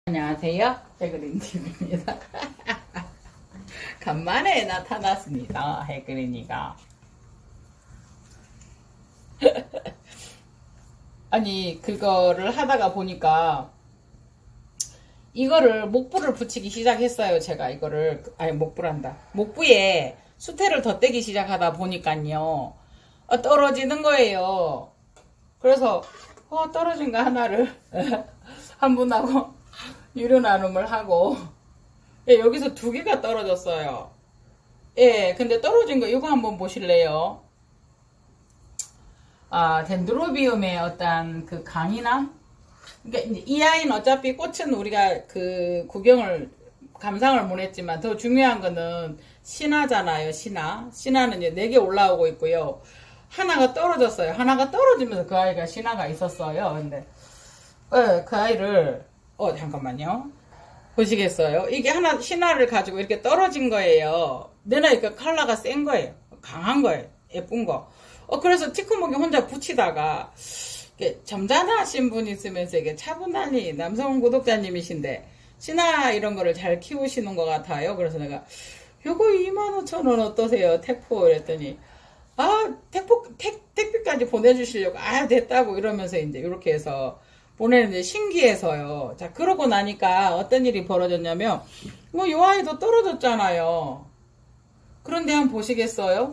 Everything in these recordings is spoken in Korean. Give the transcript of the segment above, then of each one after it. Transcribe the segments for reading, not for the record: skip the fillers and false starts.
안녕하세요. 해그린TV입니다. 간만에 나타났습니다. 해그린이가. 아니 그거를 하다가 보니까 이거를 목부를 붙이기 시작했어요. 제가 이거를 목부란다. 목부에 수태를 덧대기 시작하다 보니까요. 떨어지는 거예요. 그래서 떨어진 거 하나를 한 분하고 유료 나눔을 하고 여기서 두 개가 떨어졌어요. 근데 떨어진 거 이거 한번 보실래요? 덴드로비움의 어떤 그 강인함? 그러니까 이제 이 아이는 어차피 꽃은 우리가 그 감상을 못 했지만 더 중요한 거는 신화잖아요. 신화는 이제 4개 올라오고 있고요. 하나가 떨어졌어요. 하나가 떨어지면서 그 아이가 신화가 있었어요. 근데 그 아이를 잠깐만요. 보시겠어요? 이게 하나 신화를 가지고 이렇게 떨어진 거예요. 내나니까 컬러가 센 거예요. 강한 거예요. 예쁜 거. 그래서 티크목이 혼자 붙이다가 점잖으신 분 있으면서 이게 차분하니 남성 구독자님이신데 신화 이런 거를 잘 키우시는 것 같아요. 그래서 내가 요거 25,000원 어떠세요? 택포 이랬더니 택배까지 보내주시려고 됐다고 이러면서 이제 이렇게 해서 보내는데 신기해서요. 자, 그러고 나니까 어떤 일이 벌어졌냐면 요 아이도 떨어졌잖아요. 그런데 한번 보시겠어요?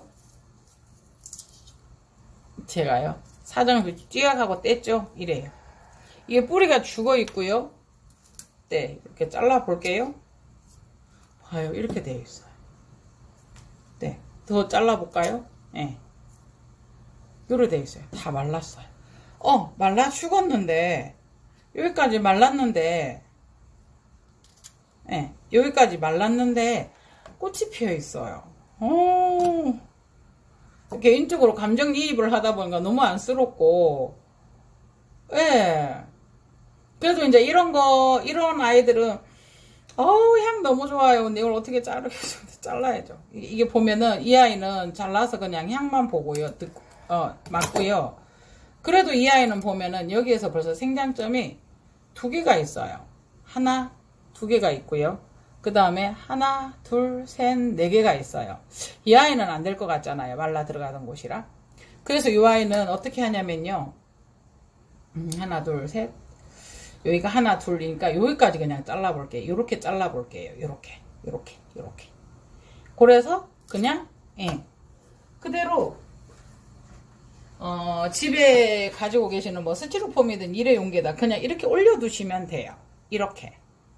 제가요 사정을 쥐약하고 뗐죠. 이래요. 이게 뿌리가 죽어 있고요. 네, 이렇게 잘라 볼게요. 봐요, 이렇게 되어 있어요. 네, 더 잘라 볼까요? 네, 이렇게 되어 있어요. 다 말랐어요. 말라 죽었는데 여기까지 말랐는데 여기까지 말랐는데 꽃이 피어 있어요. 개인적으로 감정이입을 하다 보니까 너무 안쓰럽고 그래도 이제 이런 아이들은 향 너무 좋아요. 근데 이걸 어떻게 자르겠어요? 잘라야죠. 이게 보면은 이 아이는 잘라서 그냥 향만 보고요. 맞고요. 그래도 이 아이는 보면은 여기에서 벌써 생장점이 2개가 있어요. 하나, 2개가 있고요. 그 다음에 하나, 둘, 셋, 4개가 있어요. 이 아이는 안 될 것 같잖아요. 말라 들어가던 곳이라. 그래서 이 아이는 어떻게 하냐면요. 하나, 둘, 셋. 여기가 하나, 둘이니까 여기까지 그냥 잘라볼게요. 이렇게 잘라볼게요. 이렇게. 그래서 그냥 그대로 집에 가지고 계시는 뭐 스티로폼이든 일회용기에다 그냥 이렇게 올려두시면 돼요. 이렇게.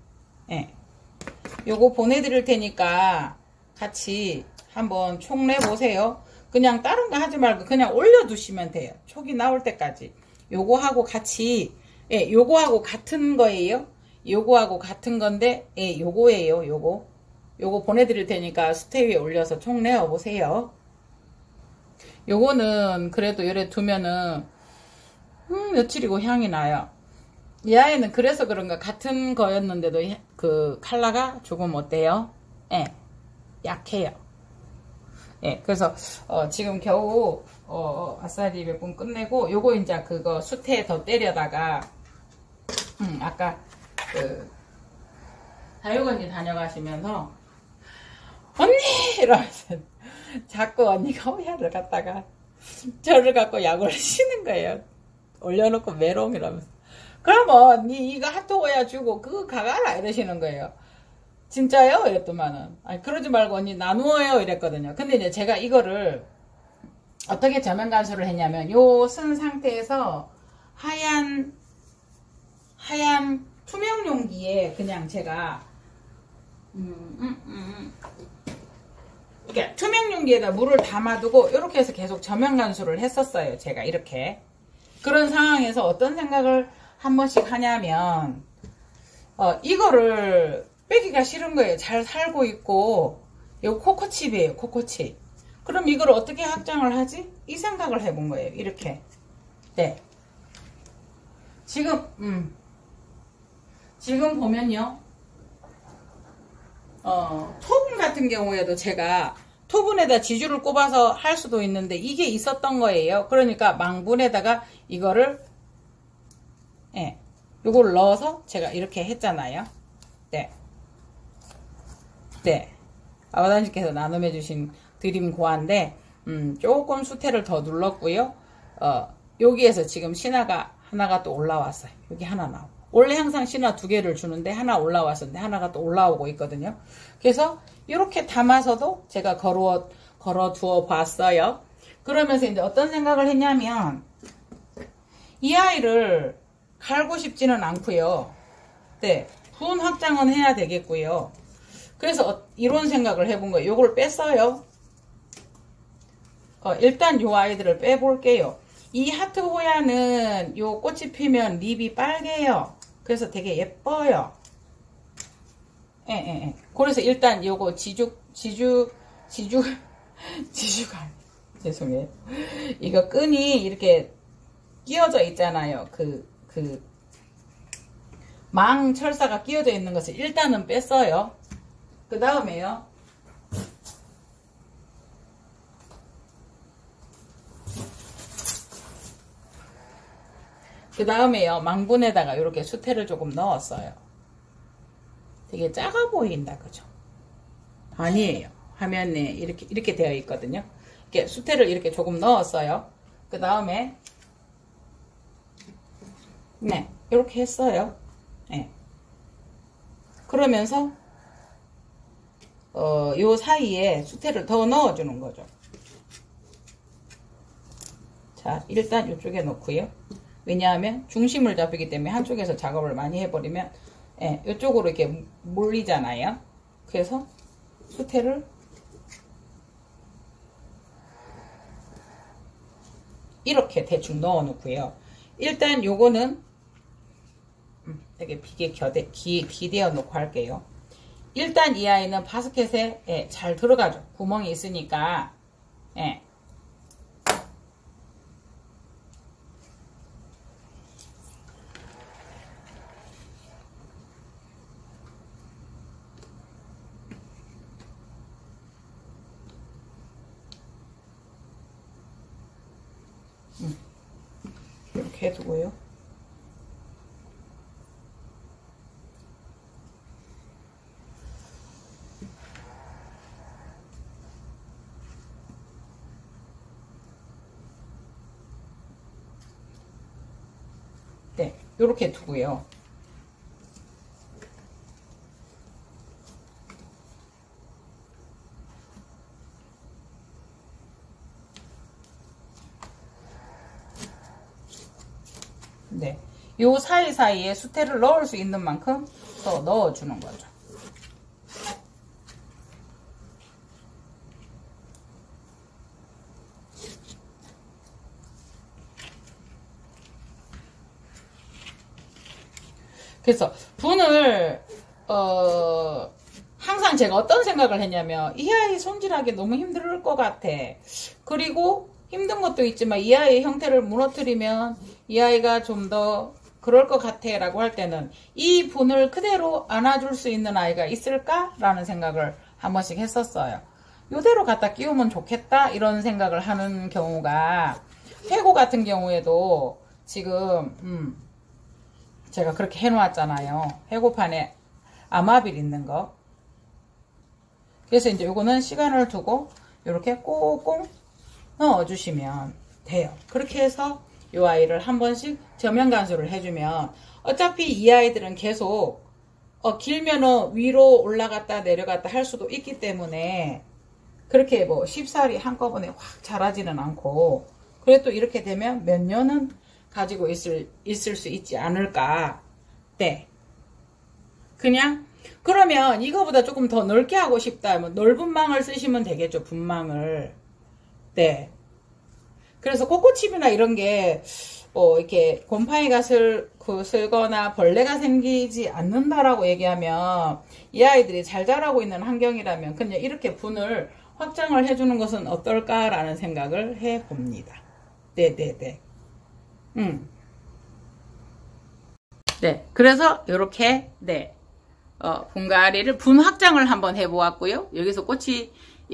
요거 보내드릴 테니까 같이 한번 촉 내보세요. 그냥 다른 거 하지 말고 그냥 올려두시면 돼요. 촉이 나올 때까지. 요거하고 같이, 요거하고 같은 거예요. 요거하고 같은 건데, 요거예요. 요거 보내드릴 테니까 스테 위에 올려서 촉 내어보세요. 요거는 그래도 이래 두면은 며칠이고 향이 나요. 이 아이는 그래서 그런가 같은 거였는데도 그 컬러가 조금 어때요? 약해요. 그래서 지금 겨우 아싸리 몇 분 끝내고 요거 이제 그거 수태에 더 때려다가 아까 그 다육언니 다녀가시면서 언니! 이러면서 자꾸 언니가 호야를 갖다가 저를 갖고 약을 치는 거예요. 올려놓고 메롱 이러면서. 그러면 니 이거 핫도그야 주고 그거 가가라 이러시는 거예요. 진짜요? 이랬더만은 그러지 말고 언니 나누어요 이랬거든요. 근데 이제 제가 이거를 어떻게 저면 간수를 했냐면 요 쓴 상태에서 하얀 투명 용기에 그냥 제가 이렇게 투명 용기에다 물을 담아두고 이렇게 해서 계속 저면 간수를 했었어요. 제가 이렇게. 그런 상황에서 어떤 생각을 한 번씩 하냐면 이거를 빼기가 싫은 거예요. 잘 살고 있고 이거 코코칩이에요. 코코칩. 그럼 이걸 어떻게 확장을 하지? 이 생각을 해본 거예요. 이렇게. 네. 지금 보면요. 토분 같은 경우에도 제가 토분에다 지주를 꼽아서 할 수도 있는데 이게 있었던 거예요. 그러니까 망분에다가 이거를 요걸 넣어서 제가 이렇게 했잖아요. 네. 네. 아버님께서 나눔해 주신 드림 고아인데, 조금 수태를 더 눌렀고요. 여기에서 지금 신화가 하나가 또 올라왔어요. 여기 하나 나오고. 원래 항상 신화 2개를 주는데 하나 올라왔었는데 하나가 또 올라오고 있거든요. 그래서 이렇게 담아서도 제가 걸어 두어 봤어요. 그러면서 이제 어떤 생각을 했냐면, 이 아이를 갈고 싶지는 않고요. 네. 분 확장은 해야 되겠고요. 그래서 이런 생각을 해본 거예요. 요걸 뺐어요. 일단 요 아이들을 빼볼게요. 이 하트 호야는 요 꽃이 피면 립이 빨개요. 그래서 되게 예뻐요. 예. 그래서 일단 요거 지주가 죄송해요. 이거 끈이 이렇게 끼워져 있잖아요. 망 철사가 끼워져 있는 것을 일단은 뺐어요. 그 다음에요. 망분에다가 이렇게 수태를 조금 넣었어요. 되게 작아 보인다, 그죠? 아니에요. 화면에 이렇게 되어 있거든요. 이렇게 수태를 이렇게 조금 넣었어요. 그 다음에 네, 이렇게 했어요. 네. 그러면서 요 사이에 수태를 더 넣어주는 거죠. 자, 일단 이쪽에 놓고요. 왜냐하면 중심을 잡히기 때문에 한쪽에서 작업을 많이 해버리면 이쪽으로 이렇게 몰리잖아요. 그래서 수태를 이렇게 대충 넣어 놓고요. 일단 요거는 되게 비계 기대어 놓고 할게요. 일단 이 아이는 바스켓에 잘 들어가죠. 구멍이 있으니까. 이렇게 해두고요. 네, 이렇게 두고요. 네, 요 사이사이에 수태를 넣을 수 있는 만큼 더 넣어주는 거죠. 그래서 분을 항상 제가 어떤 생각을 했냐면, 이 아이 손질하기 너무 힘들 것 같아. 그리고 힘든 것도 있지만 이 아이의 형태를 무너뜨리면 이 아이가 좀 더 그럴 것 같아 라고 할 때는 이 분을 그대로 안아줄 수 있는 아이가 있을까? 라는 생각을 한 번씩 했었어요. 이대로 갖다 끼우면 좋겠다 이런 생각을 하는 경우가, 회고 같은 경우에도 지금 제가 그렇게 해놓았잖아요. 회고판에 아마빌 있는 거. 그래서 이제 요거는 시간을 두고 이렇게 꽁꽁 넣어주시면 돼요. 그렇게 해서 이 아이를 한 번씩 저면 간수를 해주면, 어차피 이 아이들은 계속 길면은 위로 올라갔다 내려갔다 할 수도 있기 때문에 그렇게 뭐 쉽사리 한꺼번에 확 자라지는 않고, 그래도 이렇게 되면 몇 년은 가지고 있을 수 있지 않을까. 네. 그냥 그러면 이거보다 조금 더 넓게 하고 싶다 하면 넓은 망을 쓰시면 되겠죠. 분망을. 네. 그래서 코코칩이나 이런 게 이렇게 곰팡이가 슬거나 벌레가 생기지 않는다라고 얘기하면, 이 아이들이 잘 자라고 있는 환경이라면 그냥 이렇게 분을 확장을 해주는 것은 어떨까라는 생각을 해봅니다. 네네네. 네. 그래서 이렇게 분갈이를 분 확장을 한번 해보았고요. 여기서 꽃이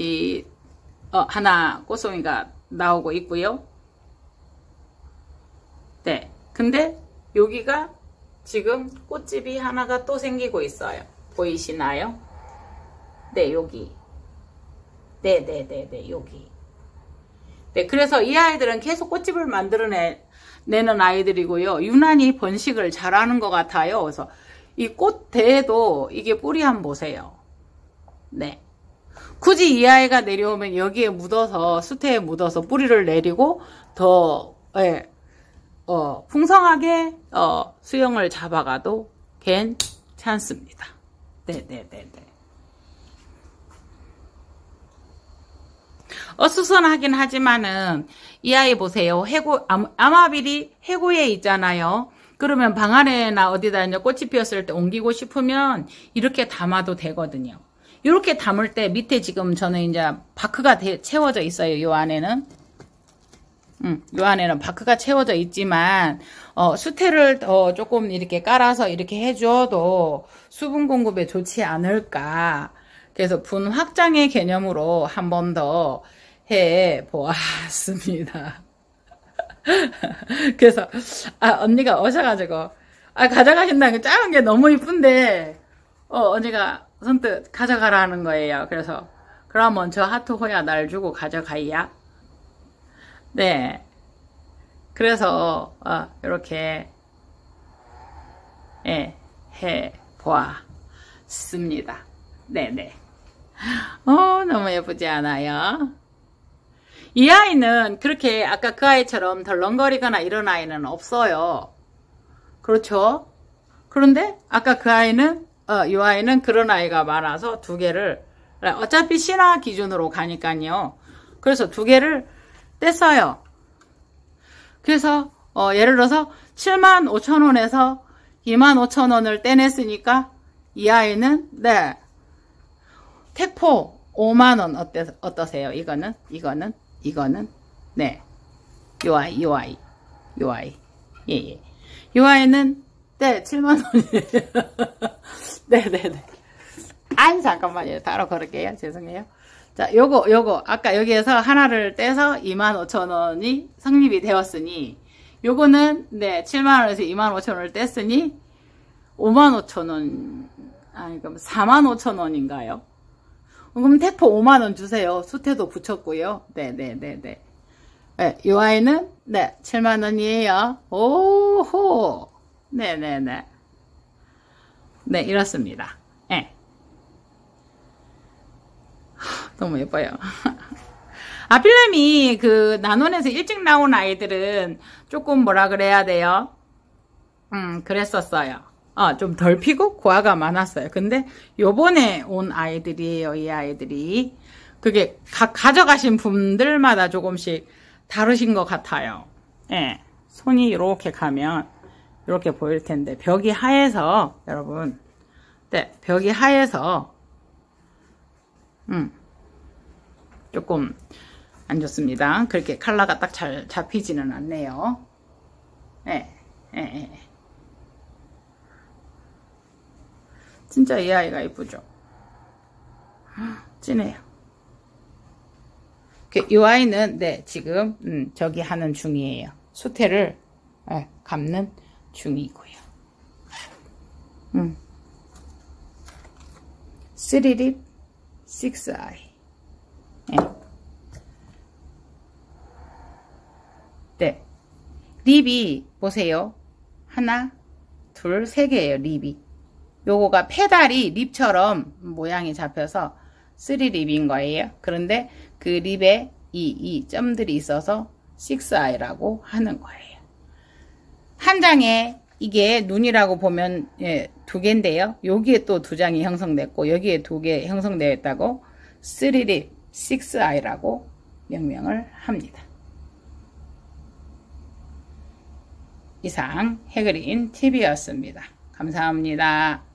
하나 꽃송이가 나오고 있고요. 네. 근데 여기가 지금 꽃집이 하나가 또 생기고 있어요. 보이시나요? 네, 여기. 네네네네, 여기. 네, 그래서 이 아이들은 계속 꽃집을 만들어내는 아이들이고요. 유난히 번식을 잘하는 것 같아요. 그래서 이 꽃대에도 이게 뿌리 한번 보세요. 네. 굳이 이 아이가 내려오면 여기에 묻어서, 수태에 묻어서 뿌리를 내리고 더, 예, 풍성하게, 수영을 잡아가도 괜찮습니다. 네네네네. 어수선하긴 하지만은 이 아이 보세요. 해고 아마빌이 해고에 있잖아요. 그러면 방 안에나 어디다 이제 꽃이 피었을 때 옮기고 싶으면 이렇게 담아도 되거든요. 이렇게 담을 때 밑에 지금 저는 이제 바크가 채워져 있어요. 요 안에는. 요 안에는 바크가 채워져 있지만 수태를 더 조금 이렇게 깔아서 이렇게 해줘도 수분 공급에 좋지 않을까. 그래서 분 확장의 개념으로 한 번 더 해보았습니다. 그래서 언니가 오셔가지고 가져가신다는 게 작은 게 너무 이쁜데 언니가 선뜻 가져가라는 거예요. 그래서 그러면 저 하트 호야 날 주고 가져가야. 네. 그래서 이렇게 해보았습니다. 네네. 너무 예쁘지 않아요? 이 아이는 그렇게 아까 그 아이처럼 덜렁거리거나 이런 아이는 없어요. 그렇죠? 그런데 아까 그 아이는 이 아이는 그런 아이가 많아서 두 개를 어차피 신화 기준으로 가니까요. 그래서 두 개를 뗐어요. 그래서 예를 들어서 75,000원에서 25,000원을 떼냈으니까 이 아이는 네 택포 5만원 어떠세요? 이거는 네 요 아이 예. 요 아이는 네 7만원이에요. 네네네. 아니 잠깐만요. 따로 걸을게요. 죄송해요. 자, 요거 아까 여기에서 하나를 떼서 25,000원이 성립이 되었으니 요거는 네 7만원에서 25,000원을 뗐으니 55,000원 그럼 45,000원인가요? 그럼 택포 5만원 주세요. 수태도 붙였고요. 네네네네. 네, 요 아이는 네 7만원이에요. 오호. 네네네. 네, 이렇습니다. 네. 너무 예뻐요. 아필렘이 그 난원에서 일찍 나온 아이들은 조금 뭐라 그래야 돼요? 그랬었어요. 좀 덜 피고 고화가 많았어요. 근데 요번에 온 아이들이에요. 이 아이들이. 그게 가져가신 분들마다 조금씩 다르신 것 같아요. 예. 손이 이렇게 가면 이렇게 보일 텐데 벽이 하얘서 여러분 네, 벽이 하얘서 조금 안 좋습니다. 그렇게 컬러가 딱 잘 잡히지는 않네요. 예. 진짜 이 아이가 이쁘죠? 진해요. 이 아이는 네 지금 저기 하는 중이에요. 수태를 감는 중이고요. 3립 6아이. 네. 립이 보세요. 하나, 둘, 세 개예요. 립이. 요거가 페달이 립처럼 모양이 잡혀서 3립인 거예요. 그런데 그 립에 이 점들이 있어서 6아이라고 하는 거예요. 한 장에 이게 눈이라고 보면 두 개인데요. 여기에 또 두 장이 형성됐고 여기에 두 개 형성되어 있다고 3립 6아이라고 명명을 합니다. 이상 해그린 TV였습니다. 감사합니다.